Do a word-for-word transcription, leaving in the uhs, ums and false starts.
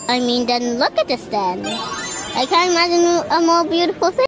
I mean, then look at this then. I can't imagine a more beautiful thing.